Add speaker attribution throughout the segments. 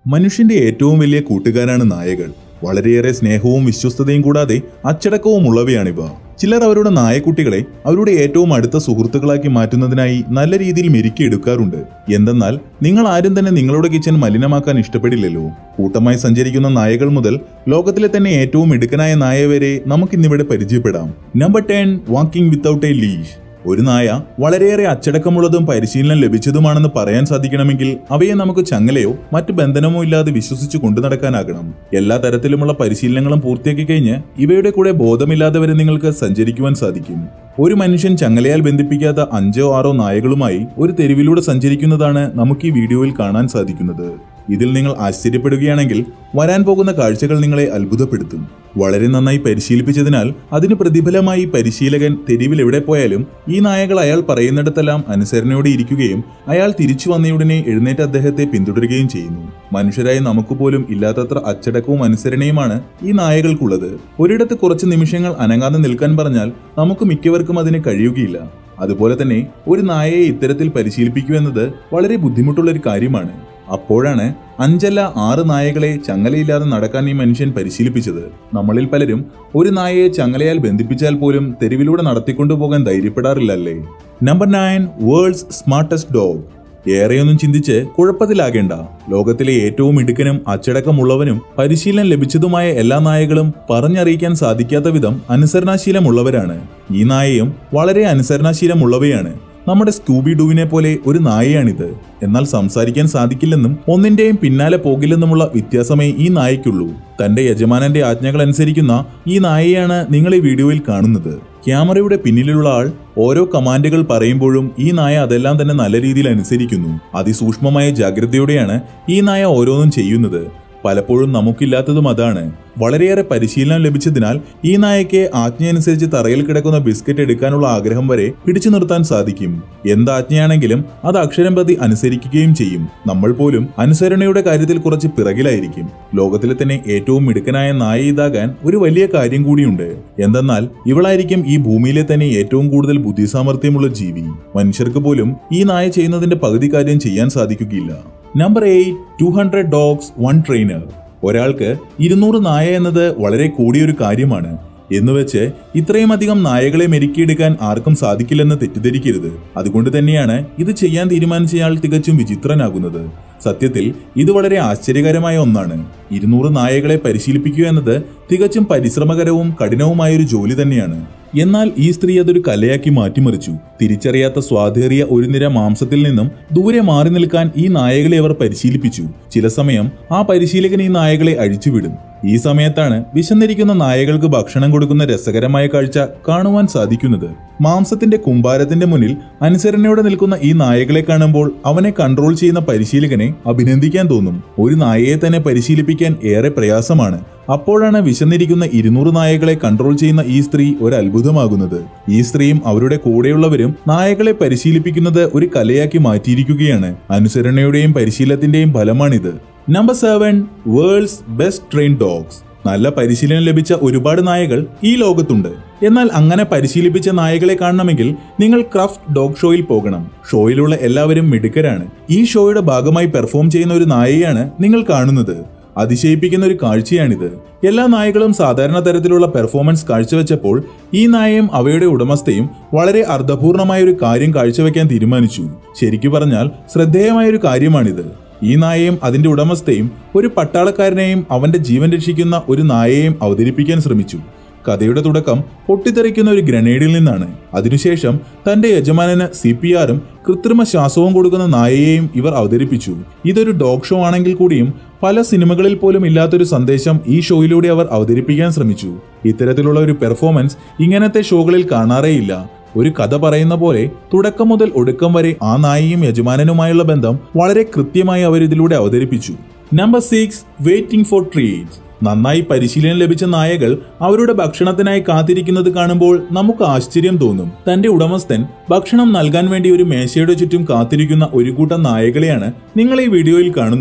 Speaker 1: മനുഷ്യന്റെ ഏറ്റവും വലിയ കൂട്ടുകാരാണ് നായകൾ. വളരെയേറെ സ്നേഹവും വിശ്വസ്തതയും കൂടാതെ അച്ചടക്കവും ഉള്ളവയാണിവ. ചിലർ അവരുടെ നായക്കുട്ടികളെ അവരുടെ ഏറ്റവും അടുത്ത സുഹൃത്തുക്കളാക്കി മാറ്റുന്നതിനായി നല്ല രീതിയിൽ മെരുക്കിയെടുക്കാറുണ്ട്. എന്തെന്നാൽ നിങ്ങൾ ആരും തന്നെ നിങ്ങളുടെ കിച്ചൺ മലിനമാക്കാൻ ഇഷ്ടപ്പെടില്ലല്ലോ. കൂട്ടമായി സഞ്ചരിക്കുന്ന നായകൾ മുതൽ ലോകത്തിലെ തന്നെ ഏറ്റവും മിടുക്കനായ നായ വരെ നമുക്കിന്നിവിടെ പരിചയപ്പെടാം. Number 10, walking without a leash. ഒരു നായ വളരെയേറെ അച്ചടക്കമുള്ളതും പരിശീലനം ലഭിച്ചതുമാണെന്ന് പറയാൻ സാധിക്കണമെങ്കിൽ അവയെ നമുക്ക് ചങ്ങലയോ മറ്റ് ബന്ധനമോ ഇല്ലാതെ വിശ്വസിച്ച് കൊണ്ടു നടക്കാനാകണം. എല്ലാ തരത്തിലുമുള്ള പരിശീലനങ്ങളും പൂർത്തിയാക്കി കഴിഞ്ഞ് ഇവയുടെ കൂടെ ബോധമില്ലാതെ വരെ നിങ്ങൾക്ക് സഞ്ചരിക്കുവാൻ സാധിക്കും. ഒരു മനുഷ്യൻ ചങ്ങലയാൽ ബന്ധിപ്പിക്കാത്ത 5 or 6 നായകളുമായി ഒരു തെരുവിലൂടെ സഞ്ചരിക്കുന്നതാണ് നമുക്ക് ഈ വീഡിയോയിൽ കാണാൻ സാധിക്കുന്നത്. ഇതിൽ നിങ്ങൾ ആശ്ചര്യപ്പെടുകയാണെങ്കിൽ വരാൻ പോകുന്ന കാഴ്ചകൾ നിങ്ങളെ അത്ഭുതപ്പെടുത്തും. വളരെ നന്നായി പരിശീലിപ്പിച്ചതിനാൽ അതിന് പ്രതിഫലമായി പരിശീലകൻ തെരുവിൽ എവിടെ പോയാലും ഈ നായകൾ അയാൾ പറയുന്നിടത്തെല്ലാം അനുസരണയോടെ ഇരിക്കുകയും അയാൾ തിരിച്ചു വന്നയുടനെ എഴുന്നേറ്റ് അദ്ദേഹത്തെ പിന്തുടരുകയും ചെയ്യുന്നു. മനുഷ്യരായ നമുക്ക് പോലും ഇല്ലാത്തത്ര അച്ചടക്കവും അനുസരണയുമാണ് ഈ നായകൾക്കുള്ളത്. ഒരിടത്ത് കുറച്ച് നിമിഷങ്ങൾ അനങ്ങാതെ നിൽക്കാൻ പറഞ്ഞാൽ നമുക്ക് മിക്കവർക്കും അതിന് കഴിയുകയില്ല. അതുപോലെ തന്നെ ഒരു നായയെ ഇത്തരത്തിൽ പരിശീലിപ്പിക്കുക എന്നത് വളരെ ബുദ്ധിമുട്ടുള്ള ഒരു കാര്യമാണ്. അപ്പോഴാണ് 5 അല്ല 6 നായകളെ ചങ്ങലയില്ലാതെ നടക്കാൻ ഈ മനുഷ്യൻ പരിശീലിപ്പിച്ചത്. നമ്മളിൽ പലരും ഒരു നായയെ ചങ്ങലയാൽ ബന്ധിപ്പിച്ചാൽ പോലും തെരുവിലൂടെ നടത്തിക്കൊണ്ടുപോകാൻ ധൈര്യപ്പെടാറില്ലല്ലേ. Number 9, world's smartest dog. ഏറെയൊന്നും ചിന്തിച്ച് കുഴപ്പത്തിലാകേണ്ട. ലോകത്തിലെ ഏറ്റവും മിടുക്കനും അച്ചടക്കമുള്ളവനും പരിശീലനം ലഭിച്ചതുമായ എല്ലാ നായകളും പറഞ്ഞറിയിക്കാൻ സാധിക്കാത്ത വിധം അനുസരണാശീലമുള്ളവരാണ്. ഈ നായയും വളരെ അനുസരണാശീലമുള്ളവയാണ്. നമ്മുടെ സ്കൂബി ഡൂവിനെ പോലെ ഒരു നായയാണിത്. എന്നാൽ സംസാരിക്കാൻ സാധിക്കില്ലെന്നും ഒന്നിന്റെയും പിന്നാലെ പോകില്ലെന്നുമുള്ള വ്യത്യാസമേ ഈ നായയ്ക്കുള്ളൂ. തന്റെ യജമാനന്റെ ആജ്ഞകൾ അനുസരിക്കുന്ന ഈ നായയാണ് നിങ്ങൾ ഈ വീഡിയോയിൽ കാണുന്നത്. ക്യാമറയുടെ പിന്നിലുള്ള ആൾ ഓരോ കമാൻഡുകൾ പറയുമ്പോഴും ഈ നായ അതെല്ലാം തന്നെ നല്ല രീതിയിൽ അനുസരിക്കുന്നു. അതിസൂക്ഷ്മമായ ജാഗ്രതയോടെയാണ് ഈ നായ ഓരോന്നും ചെയ്യുന്നത്. പലപ്പോഴും നമുക്കില്ലാത്തതും അതാണ്. വളരെയേറെ പരിശീലനം ലഭിച്ചതിനാൽ ഈ നായയ്ക്ക് ആജ്ഞയനുസരിച്ച് തറയിൽ കിടക്കുന്ന ബിസ്ക്കറ്റ് എടുക്കാനുള്ള ആഗ്രഹം വരെ പിടിച്ചു നിർത്താൻ സാധിക്കും. എന്താജ്ഞയാണെങ്കിലും അത് അക്ഷരം പ്രതി അനുസരിക്കുകയും ചെയ്യും. നമ്മൾ പോലും അനുസരണയുടെ കാര്യത്തിൽ കുറച്ച് പിറകിലായിരിക്കും. ലോകത്തിലെ തന്നെ ഏറ്റവും മിടുക്കനായ നായ ഇതാകാൻ ഒരു വലിയ കാര്യം കൂടിയുണ്ട്. എന്തെന്നാൽ ഇവളായിരിക്കും ഈ ഭൂമിയിലെ തന്നെ ഏറ്റവും കൂടുതൽ ബുദ്ധിസാമർഥ്യമുള്ള ജീവി. മനുഷ്യർക്ക് പോലും ഈ നായ ചെയ്യുന്നതിന്റെ പകുതി കാര്യം ചെയ്യാൻ സാധിക്കുകയില്ല. Number 8, 200 dogs, 1 trainer. ഒരാൾക്ക് 200 നായ എന്നത് വളരെ കൂടിയൊരു കാര്യമാണ്. എന്നുവെച്ച് ഇത്രയും അധികം നായകളെ മെരുക്കിയെടുക്കാൻ ആർക്കും സാധിക്കില്ലെന്ന് തെറ്റിദ്ധരിക്കരുത്. അതുകൊണ്ട് തന്നെയാണ് ഇത് ചെയ്യാൻ തീരുമാനിച്ചയാൾ തികച്ചും വിചിത്രനാകുന്നത്. സത്യത്തിൽ ഇത് വളരെ ആശ്ചര്യകരമായ ഒന്നാണ്. 200 നായകളെ പരിശീലിപ്പിക്കുക എന്നത് തികച്ചും പരിശ്രമകരവും കഠിനവുമായൊരു ജോലി തന്നെയാണ്. എന്നാൽ ഈ സ്ത്രീ അതൊരു കലയാക്കി മാറ്റിമറിച്ചു. തിരിച്ചറിയാത്ത സ്വാദേറിയ ഒരു നിര മാംസത്തിൽ നിന്നും ദൂരെ മാറി നിൽക്കാൻ ഈ നായകളെ അവർ പരിശീലിപ്പിച്ചു. ചില സമയം ആ പരിശീലകൻ ഈ നായകളെ അഴിച്ചുവിടും. ഈ സമയത്താണ് വിശന്നിരിക്കുന്ന നായകൾക്ക് ഭക്ഷണം കൊടുക്കുന്ന രസകരമായ കാഴ്ച കാണുവാൻ സാധിക്കുന്നത്. മാംസത്തിന്റെ കുമ്പാരത്തിന്റെ മുന്നിൽ അനുസരണയോടെ നിൽക്കുന്ന ഈ നായകളെ കാണുമ്പോൾ അവനെ കൺട്രോൾ ചെയ്യുന്ന പരിശീലകനെ അഭിനന്ദിക്കാൻ തോന്നും. ഒരു നായയെ തന്നെ പരിശീലിപ്പിക്കാൻ ഏറെ പ്രയാസമാണ്. അപ്പോഴാണ് വിശന്നിരിക്കുന്ന 200 നായകളെ കൺട്രോൾ ചെയ്യുന്ന ഈ സ്ത്രീ ഒരു അത്ഭുതമാകുന്നത്. ഈ സ്ത്രീയും അവരുടെ കൂടെയുള്ളവരും നായകളെ പരിശീലിപ്പിക്കുന്നത് ഒരു കലയാക്കി മാറ്റിയിരിക്കുകയാണ്. അനുസരണയുടെയും പരിശീലനത്തിന്റെയും ഫലമാണിത്. Number 7, world's best train dogs. നല്ല പരിശീലനം ലഭിച്ച ഒരുപാട് നായകൾ ഈ ലോകത്തുണ്ട്. എന്നാൽ അങ്ങനെ പരിശീലിപ്പിച്ച നായകളെ കാണണമെങ്കിൽ നിങ്ങൾ ക്രാഫ്റ്റ് ഡോഗ് ഷോയിൽ പോകണം. ഷോയിലുള്ള എല്ലാവരും മിടുക്കരാണ്. ഈ ഷോയുടെ ഭാഗമായി പെർഫോം ചെയ്യുന്ന ഒരു നായയാണ് നിങ്ങൾ കാണുന്നത്. അതിശയിപ്പിക്കുന്ന ഒരു കാഴ്ചയാണിത്. എല്ലാ നായകളും സാധാരണ തരത്തിലുള്ള പെർഫോമൻസ് കാഴ്ചവെച്ചപ്പോൾ ഈ നായയും അവയുടെ ഉടമസ്ഥയും വളരെ അർത്ഥപൂർണമായ ഒരു കാര്യം കാഴ്ചവെക്കാൻ തീരുമാനിച്ചു. ശരിക്കു പറഞ്ഞാൽ ശ്രദ്ധേയമായൊരു കാര്യമാണിത്. ഈ നായയും അതിന്റെ ഉടമസ്ഥയും ഒരു പട്ടാളക്കാരനെയും അവന്റെ ജീവൻ രക്ഷിക്കുന്ന ഒരു നായയെയും അവതരിപ്പിക്കാൻ ശ്രമിച്ചു. കഥയുടെ തുടക്കം പൊട്ടിത്തെറിക്കുന്ന ഒരു ഗ്രനേഡിൽ നിന്നാണ്. അതിനുശേഷം തന്റെ യജമാനന് CPRഉം കൃത്രിമ ശ്വാസവും കൊടുക്കുന്ന നായയെയും ഇവർ അവതരിപ്പിച്ചു. ഇതൊരു ഡോഗ് ഷോ ആണെങ്കിൽ കൂടിയും പല സിനിമകളിൽ പോലും ഇല്ലാത്തൊരു സന്ദേശം ഈ ഷോയിലൂടെ അവർ അവതരിപ്പിക്കാൻ ശ്രമിച്ചു. ഇത്തരത്തിലുള്ള ഒരു പെർഫോമൻസ് ഇങ്ങനത്തെ ഷോകളിൽ കാണാറേയില്ല. ഒരു കഥ പറയുന്ന പോലെ തുടക്കം മുതൽ ഒടുക്കം വരെ ആ നായയും യജമാനനുമായുള്ള ബന്ധം വളരെ കൃത്യമായി അവർ ഇതിലൂടെ അവതരിപ്പിച്ചു. Number 6, waiting for treats. നന്നായി പരിശീലനം ലഭിച്ച നായകൾ അവരുടെ ഭക്ഷണത്തിനായി കാത്തിരിക്കുന്നത് കാണുമ്പോൾ നമുക്ക് ആശ്ചര്യം തോന്നും. തന്റെ ഉടമസ്ഥൻ ഭക്ഷണം നൽകാൻ വേണ്ടി ഒരു മേശയുടെ ചുറ്റും കാത്തിരിക്കുന്ന ഒരു കൂട്ടം നായകളെയാണ് നിങ്ങൾ ഈ വീഡിയോയിൽ കാണുന്നത്.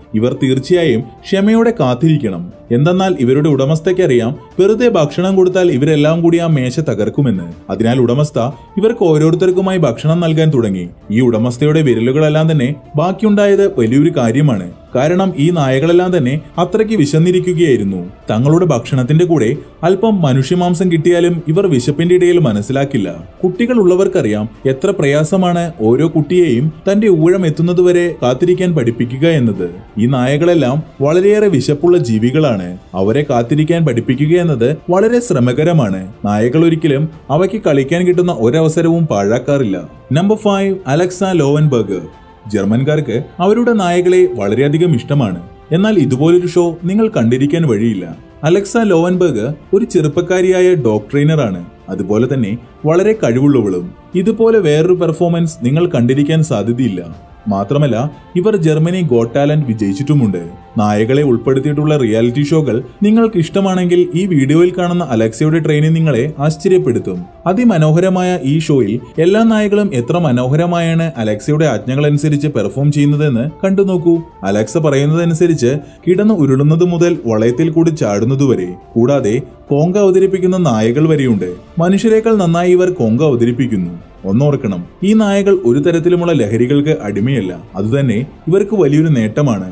Speaker 1: ഇവർ തീർച്ചയായും ക്ഷമയോടെ കാത്തിരിക്കണം. എന്തെന്നാൽ ഇവരുടെ ഉടമസ്ഥയ്ക്കറിയാം വെറുതെ ഭക്ഷണം കൊടുത്താൽ ഇവരെല്ലാം കൂടി ആ മേശ തകർക്കുമെന്ന്. അതിനാൽ ഉടമസ്ഥ ഇവർക്ക് ഓരോരുത്തർക്കുമായി ഭക്ഷണം നൽകാൻ തുടങ്ങി. ഈ ഉടമസ്ഥയുടെ വിരലുകളെല്ലാം തന്നെ ബാക്കിയുണ്ടായത് വലിയൊരു കാര്യമാണ്. കാരണം ഈ നായകളെല്ലാം തന്നെ അത്രയ്ക്ക് വിശന്നിരിക്കുകയായിരുന്നു. തങ്ങളുടെ ഭക്ഷണത്തിന്റെ കൂടെ അല്പം മനുഷ്യമാംസം കിട്ടിയാലും ഇവർ വിശപ്പിന്റെ ഇടയിൽ മനസ്സിലാക്കില്ല. കുട്ടികൾ ഉള്ളവർക്കറിയാം എത്ര പ്രയാസമാണ് ഓരോ കുട്ടിയെയും തന്റെ ഊഴം എത്തുന്നതുവരെ കാത്തിരിക്കാൻ പഠിപ്പിക്കുക എന്നത്. ഈ നായകളെല്ലാം വളരെയേറെ വിശപ്പുള്ള ജീവികളാണ്. അവരെ കാത്തിരിക്കാൻ പഠിപ്പിക്കുക എന്നത് വളരെ ശ്രമകരമാണ്. നായകൾ ഒരിക്കലും അവയ്ക്ക് കളിക്കാൻ കിട്ടുന്ന ഒരവസരവും പാഴാക്കാറില്ല. Number 5, Alexa ലോവൻബർഗർ. ജർമ്മൻകാർക്ക് അവരുടെ നായകളെ വളരെയധികം ഇഷ്ടമാണ്. എന്നാൽ ഇതുപോലൊരു ഷോ നിങ്ങൾ കണ്ടിരിക്കാൻ വഴിയില്ല. അലക്സ ലോവൻബർഗർ ഒരു ചെറുപ്പക്കാരിയായ ഡോഗ് ട്രെയിനറാണ്. അതുപോലെ തന്നെ വളരെ കഴിവുള്ളവളും. ഇതുപോലെ വേറൊരു പെർഫോമൻസ് നിങ്ങൾ കണ്ടിരിക്കാൻ സാധ്യതയില്ല. മാത്രമല്ല ഇവർ ജർമ്മനി ഗോട്ട് ടാലന്റ് വിജയിച്ചിട്ടുമുണ്ട്. നായകളെ ഉൾപ്പെടുത്തിയിട്ടുള്ള റിയാലിറ്റി ഷോകൾ നിങ്ങൾക്ക് ഇഷ്ടമാണെങ്കിൽ ഈ വീഡിയോയിൽ കാണുന്ന അലക്സയുടെ ട്രെയിനിങ് നിങ്ങളെ ആശ്ചര്യപ്പെടുത്തും. അതിമനോഹരമായ ഈ ഷോയിൽ എല്ലാ നായകളും എത്ര മനോഹരമായാണ് അലക്സയുടെ ആജ്ഞകളനുസരിച്ച് പെർഫോം ചെയ്യുന്നതെന്ന് കണ്ടു നോക്കൂ. അലക്സ പറയുന്നതനുസരിച്ച് കിടന്ന് ഉരുളുന്നത് മുതൽ വളയത്തിൽ കൂടി ചാടുന്നതുവരെ, കൂടാതെ കോങ്ക അവതരിപ്പിക്കുന്ന നായകൾ വരെയുണ്ട്. മനുഷ്യരെക്കാൾ നന്നായി ഇവർ കോങ്ക അവതരിപ്പിക്കുന്നു. ഒന്നോർക്കണം, ഈ നായകൾ ഒരു തരത്തിലുമുള്ള ലഹരികൾക്ക് അടിമയല്ല. അതുതന്നെ ഇവർക്ക് വലിയൊരു നേട്ടമാണ്.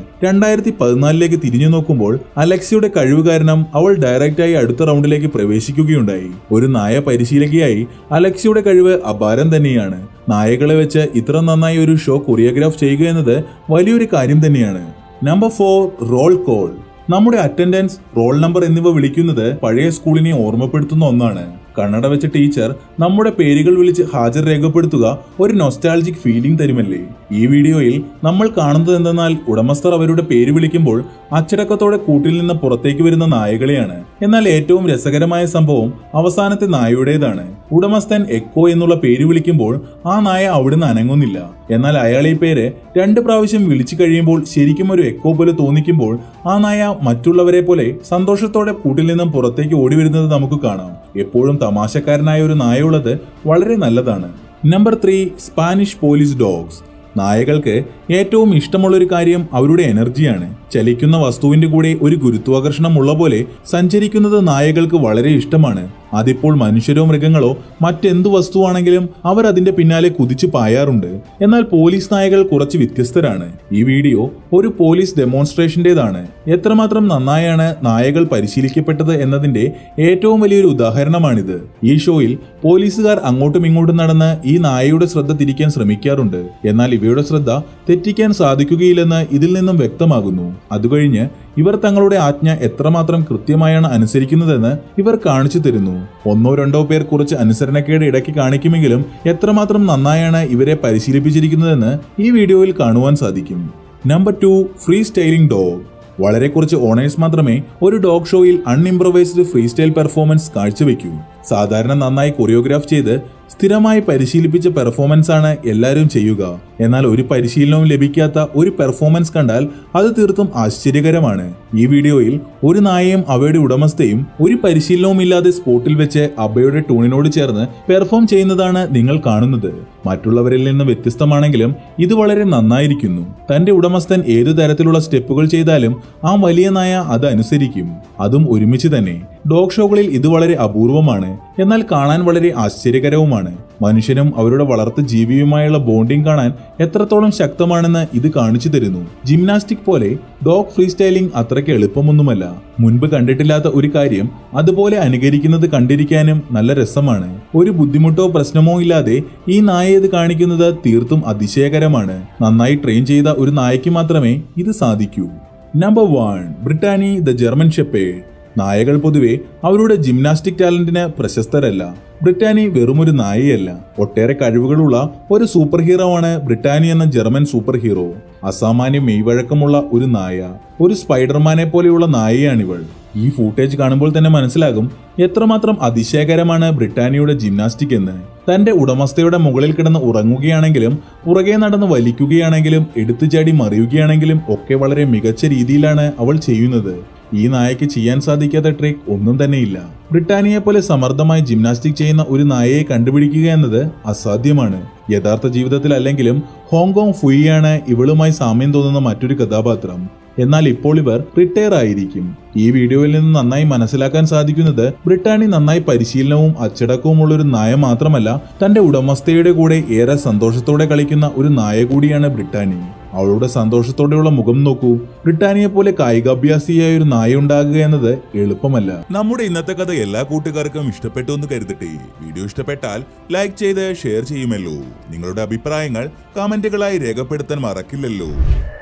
Speaker 1: 2014 തിരിഞ്ഞു നോക്കുമ്പോൾ അലക്സയുടെ കഴിവ് കാരണം അവൾ ഡയറക്റ്റായി അടുത്ത റൗണ്ടിലേക്ക് പ്രവേശിക്കുകയുണ്ടായി. ഒരു നായ പരിശീലകയായി അലക്സയുടെ കഴിവ് അപാരം തന്നെയാണ്. നായകളെ വെച്ച് ഇത്ര നന്നായി ഒരു ഷോ കൊറിയോഗ്രാഫ് ചെയ്യുക എന്നത് വലിയൊരു കാര്യം തന്നെയാണ്. Number 4, roll call. നമ്മുടെ അറ്റൻഡൻസ്, റോൾ നമ്പർ എന്നിവ വിളിക്കുന്നത് പഴയ സ്കൂളിനെ ഓർമ്മപ്പെടുത്തുന്ന ഒന്നാണ്. കണ്ണട വെച്ച ടീച്ചർ നമ്മുടെ പേരുകൾ വിളിച്ച് ഹാജർ രേഖപ്പെടുത്തുക ഒരു നൊസ്റ്റാൾജിക് ഫീലിംഗ് തരുമല്ലേ. ഈ വീഡിയോയിൽ നമ്മൾ കാണുന്നത് എന്തെന്നാൽ ഉടമസ്ഥർ അവരുടെ പേര് വിളിക്കുമ്പോൾ അച്ചടക്കത്തോടെ കൂട്ടിൽ നിന്ന് പുറത്തേക്ക് വരുന്ന നായകളെയാണ്. എന്നാൽ ഏറ്റവും രസകരമായ സംഭവം അവസാനത്തെ നായയുടേതാണ്. ഉടമസ്ഥൻ എക്കോ എന്നുള്ള പേര് വിളിക്കുമ്പോൾ ആ നായ അവിടുന്ന് അനങ്ങുന്നില്ല. എന്നാൽ അയാൾ ഈ പേര് 2 പ്രാവശ്യം വിളിച്ചു കഴിയുമ്പോൾ ശരിക്കും ഒരു എക്കോ പോലെ തോന്നിക്കുമ്പോൾ ആ നായ മറ്റുള്ളവരെ പോലെ സന്തോഷത്തോടെ കൂട്ടിൽ നിന്നും പുറത്തേക്ക് ഓടി വരുന്നത് നമുക്ക് കാണാം. എപ്പോഴും തമാശക്കാരനായ ഒരു നായയുള്ളത് വളരെ നല്ലതാണ്. Number 3, Spanish police dogs. നായകൾക്ക് ഏറ്റവും ഇഷ്ടമുള്ളൊരു കാര്യം അവരുടെ എനർജിയാണ്. ചലിക്കുന്ന വസ്തുവിന്റെ കൂടെ ഒരു ഗുരുത്വാകർഷണം ഉള്ള പോലെ സഞ്ചരിക്കുന്നത് നായകൾക്ക് വളരെ ഇഷ്ടമാണ്. അതിപ്പോൾ മനുഷ്യരോ മൃഗങ്ങളോ മറ്റെന്തു വസ്തുവാണെങ്കിലും അവർ അതിന്റെ പിന്നാലെ കുതിച്ചു പായാറുണ്ട്. എന്നാൽ പോലീസ് നായകൾ കുറച്ച് വ്യത്യസ്തരാണ്. ഈ വീഡിയോ ഒരു പോലീസ് ഡെമോൺസ്ട്രേഷന്റേതാണ്. എത്രമാത്രം നന്നായാണ് നായകൾ പരിശീലിക്കപ്പെട്ടത് എന്നതിന്റെ ഏറ്റവും വലിയൊരു ഉദാഹരണമാണിത്. ഈ ഷോയിൽ പോലീസുകാർ അങ്ങോട്ടും ഇങ്ങോട്ടും നടന്ന് ഈ നായയുടെ ശ്രദ്ധ തിരിക്കാൻ ശ്രമിക്കാറുണ്ട്. എന്നാൽ ഇവയുടെ ശ്രദ്ധ തെറ്റിക്കാൻ സാധിക്കുകയില്ലെന്ന് ഇതിൽ നിന്നും വ്യക്തമാകുന്നു. അതുകഴിഞ്ഞ് ഇവർ തങ്ങളുടെ ആജ്ഞ എത്രമാത്രം കൃത്യമായാണ് അനുസരിക്കുന്നതെന്ന് ഇവർ കാണിച്ചു തരുന്നു. 1-2 പേർ കുറച്ച് അനുസരണക്കേട് ഇടയ്ക്ക് കാണിക്കുമെങ്കിലും എത്രമാത്രം നന്നായാണ് ഇവരെ പരിശീലിപ്പിച്ചിരിക്കുന്നതെന്ന് ഈ വീഡിയോയിൽ കാണുവാൻ സാധിക്കും. Number 2, free styling dog. വളരെ കുറച്ച് ഓണേഴ്സ് മാത്രമേ ഒരു ഡോഗ് ഷോയിൽ അൺഇംപ്രവൈസ്ഡ് ഫ്രീ സ്റ്റൈൽ പെർഫോമൻസ് കാഴ്ചവെക്കൂ. സാധാരണ നന്നായി കൊറിയോഗ്രാഫ് ചെയ്ത് സ്ഥിരമായി പരിശീലിപ്പിച്ച പെർഫോമൻസ് ആണ് എല്ലാവരും ചെയ്യുക. എന്നാൽ ഒരു പരിശീലനവും ലഭിക്കാത്ത ഒരു പെർഫോമൻസ് കണ്ടാൽ അത് തീർത്തും ആശ്ചര്യകരമാണ്. ഈ വീഡിയോയിൽ ഒരു നായയും അവയുടെ ഉടമസ്ഥയും ഒരു പരിശീലനവും ഇല്ലാതെ സ്പോട്ടിൽ വെച്ച് അബയുടെ ടൂണിനോട് ചേർന്ന് പെർഫോം ചെയ്യുന്നതാണ് നിങ്ങൾ കാണുന്നത്. മറ്റുള്ളവരിൽ നിന്ന് വ്യത്യസ്തമാണെങ്കിലും ഇത് വളരെ നന്നായിരിക്കുന്നു. തന്റെ ഉടമസ്ഥൻ ഏതു തരത്തിലുള്ള സ്റ്റെപ്പുകൾ ചെയ്താലും ആ വലിയ നായ അത് അനുസരിക്കും. അതും ഒരുമിച്ച് തന്നെ. ഡോഗ് ഷോകളിൽ ഇത് വളരെ അപൂർവമാണ്. എന്നാൽ കാണാൻ വളരെ ആശ്ചര്യകരവുമാണ്. മനുഷ്യനും അവരുടെ വളർത്തു ജീവിയുമായുള്ള ബോണ്ടിംഗ് കാണാൻ എത്രത്തോളം ശക്തമാണെന്ന് ഇത് കാണിച്ചു തരുന്നു. ജിംനാസ്റ്റിക് പോലെ ഡോഗ് ഫ്രീ സ്റ്റൈലിംഗ് അത്രയ്ക്ക് എളുപ്പമൊന്നുമല്ല. മുൻപ് കണ്ടിട്ടില്ലാത്ത ഒരു കാര്യം അതുപോലെ അനുകരിക്കുന്നത് കണ്ടിരിക്കാനും നല്ല രസമാണ്. ഒരു ബുദ്ധിമുട്ടോ പ്രശ്നമോ ഇല്ലാതെ ഈ നായ ഇത് കാണിക്കുന്നത് തീർത്തും അതിശയകരമാണ്. നന്നായി ട്രെയിൻ ചെയ്ത ഒരു നായയ്ക്ക് മാത്രമേ ഇത് സാധിക്കൂ. Number 1, Brittany the German shepherd. നായകൾ പൊതുവെ അവരുടെ ജിംനാസ്റ്റിക് ടാലന്റിന് പ്രശസ്തരല്ല. ബ്രിട്ടാനി വെറുമൊരു നായയല്ല, ഒട്ടേറെ കഴിവുകളുള്ള ഒരു സൂപ്പർ ഹീറോ ആണ് ബ്രിട്ടാനി എന്ന ജർമ്മൻ സൂപ്പർ ഹീറോ. അസാമാന്യ മെയ്വഴക്കമുള്ള ഒരു നായ, ഒരു സ്പൈഡർമാനെ പോലെയുള്ള നായയാണിവൾ. ഈ ഫൂട്ടേജ് കാണുമ്പോൾ തന്നെ മനസ്സിലാകും എത്രമാത്രം അതിശയകരമാണ് ബ്രിട്ടാനിയുടെ ജിംനാസ്റ്റിക് എന്ന്. തന്റെ ഉടമസ്ഥയുടെ മുകളിൽ കിടന്ന് ഉറങ്ങുകയാണെങ്കിലും പുറകെ നടന്ന് വലിക്കുകയാണെങ്കിലും എടുത്തുചാടി മറിയുകയാണെങ്കിലും ഒക്കെ വളരെ മികച്ച രീതിയിലാണ് അവൾ ചെയ്യുന്നത്. ഈ നായയ്ക്ക് ചെയ്യാൻ സാധിക്കാത്ത ട്രിക്ക് ഒന്നും തന്നെയില്ല. ബ്രിട്ടാനിയെ പോലെ സമർത്ഥമായി ജിംനാസ്റ്റിക് ചെയ്യുന്ന ഒരു നായയെ കണ്ടുപിടിക്കുക എന്നത് അസാധ്യമാണ്. യഥാർത്ഥ ജീവിതത്തിൽ അല്ലെങ്കിലും ഹോങ്കോങ് ഫുയിയാണ് ഇവളുമായി സാമ്യം തോന്നുന്ന മറ്റൊരു കഥാപാത്രം. എന്നാൽ ഇപ്പോൾ ഇവർ റിട്ടയർ ആയിരിക്കും. ഈ വീഡിയോയിൽ നിന്ന് നന്നായി മനസ്സിലാക്കാൻ സാധിക്കുന്നത് ബ്രിട്ടാനി നന്നായി പരിശീലനവും അച്ചടക്കവും ഉള്ള ഒരു നായ മാത്രമല്ല, തന്റെ ഉടമസ്ഥയുടെ കൂടെ ഏറെ സന്തോഷത്തോടെ കളിക്കുന്ന ഒരു നായ കൂടിയാണ് ബ്രിട്ടാനി. അവളുടെ സന്തോഷത്തോടെയുള്ള മുഖം നോക്കൂ. ബ്രിട്ടാനിയെ പോലെ കായികാഭ്യാസിയായ ഒരു നായ ഉണ്ടാകുക എന്നത് എളുപ്പമല്ല.
Speaker 2: നമ്മുടെ ഇന്നത്തെ കഥ എല്ലാ കൂട്ടുകാർക്കും ഇഷ്ടപ്പെട്ടു എന്ന് കരുതട്ടെ. വീഡിയോ ഇഷ്ടപ്പെട്ടാൽ ലൈക്ക് ചെയ്ത് ഷെയർ ചെയ്യുമല്ലോ. നിങ്ങളുടെ അഭിപ്രായങ്ങൾ കമന്റുകളായി രേഖപ്പെടുത്താൻ മറക്കില്ലല്ലോ.